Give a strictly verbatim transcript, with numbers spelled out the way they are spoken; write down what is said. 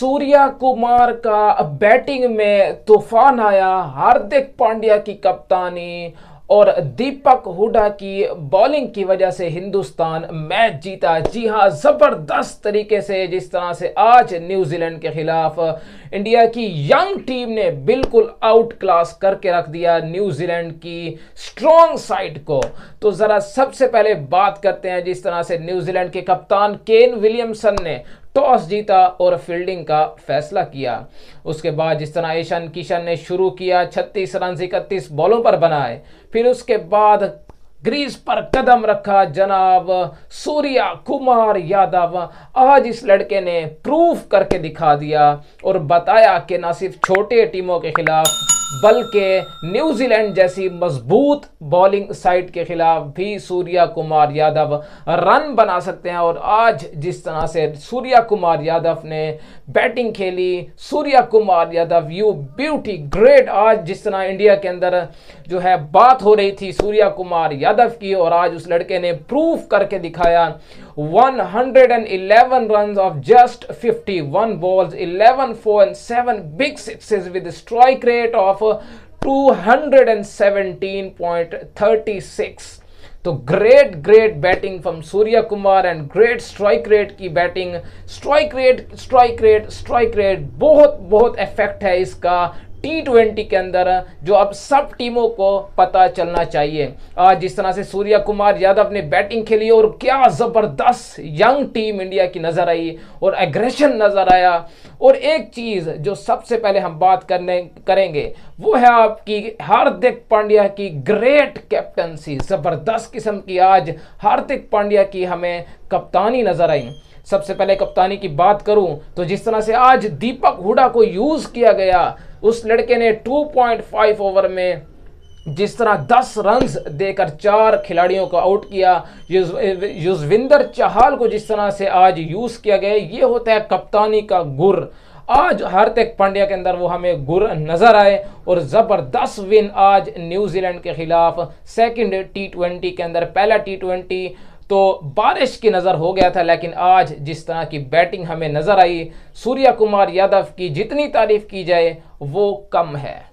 सूर्या कुमार का बैटिंग में तूफान आया। हार्दिक पांड्या की कप्तानी और दीपक हुडा की बॉलिंग की वजह से हिंदुस्तान मैच जीता। जी हां, जबरदस्त तरीके से जिस तरह से आज न्यूजीलैंड के खिलाफ इंडिया की यंग टीम ने बिल्कुल आउट क्लास करके रख दिया न्यूजीलैंड की स्ट्रॉन्ग साइड को। तो जरा सबसे पहले बात करते हैं जिस तरह से न्यूजीलैंड के कप्तान केन विलियमसन ने टॉस जीता और फील्डिंग का फैसला किया। उसके बाद जिस तरह ईशान किशन ने शुरू किया, छत्तीस रन इकतीस बॉलों पर बनाए। फिर उसके बाद ग्रीज पर कदम रखा जनाब सूर्या कुमार यादव। आज इस लड़के ने प्रूफ करके दिखा दिया और बताया कि न सिर्फ छोटे टीमों के खिलाफ बल्कि न्यूजीलैंड जैसी मजबूत बॉलिंग साइड के खिलाफ भी सूर्या कुमार यादव रन बना सकते हैं। और आज जिस तरह से सूर्या कुमार यादव ने बैटिंग खेली, Surya Kumar Yadav you beauty great. आज जिस तरह इंडिया के अंदर जो है बात हो रही थी सूर्या कुमार यादव की, और आज उस लड़के ने प्रूफ करके दिखाया। one hundred eleven runs of just fifty-one balls, eleven four and seven big sixes with a strike rate of two hundred seventeen point three six। तो great great batting from Surya Kumar and great strike rate की बैटिंग। Strike rate strike rate strike rate बहुत बहुत effect है इसका T twenty के अंदर, जो अब सब टीमों को पता चलना चाहिए। आज जिस तरह से सूर्या कुमार यादव ने बैटिंग खेली और क्या ज़बरदस्त यंग टीम इंडिया की नज़र आई और एग्रेशन नज़र आया। और एक चीज़ जो सबसे पहले हम बात करने करेंगे वो है आपकी हार्दिक पांड्या की ग्रेट कैप्टनसी। ज़बरदस्त किस्म की आज हार्दिक पांड्या की हमें कप्तानी नज़र आई। सबसे पहले कप्तानी की बात करूं तो जिस तरह से आज दीपक हुडा को यूज़ किया गया, उस लड़के ने दो पॉइंट पाँच ओवर में जिस तरह दस रन्स देकर चार खिलाड़ियों को आउट किया। युज, युजवेंद्र चहल को जिस तरह से आज यूज़ किया गया, ये होता है कप्तानी का गुर। आज हार्दिक पांड्या के अंदर वो हमें गुर नजर आए और ज़बरदस्त विन आज न्यूजीलैंड के खिलाफ सेकंड टी ट्वेंटी के अंदर। पहला टी ट्वेंटी तो बारिश की नज़र हो गया था, लेकिन आज जिस तरह की बैटिंग हमें नज़र आई, सूर्या कुमार यादव की जितनी तारीफ की जाए वो कम है।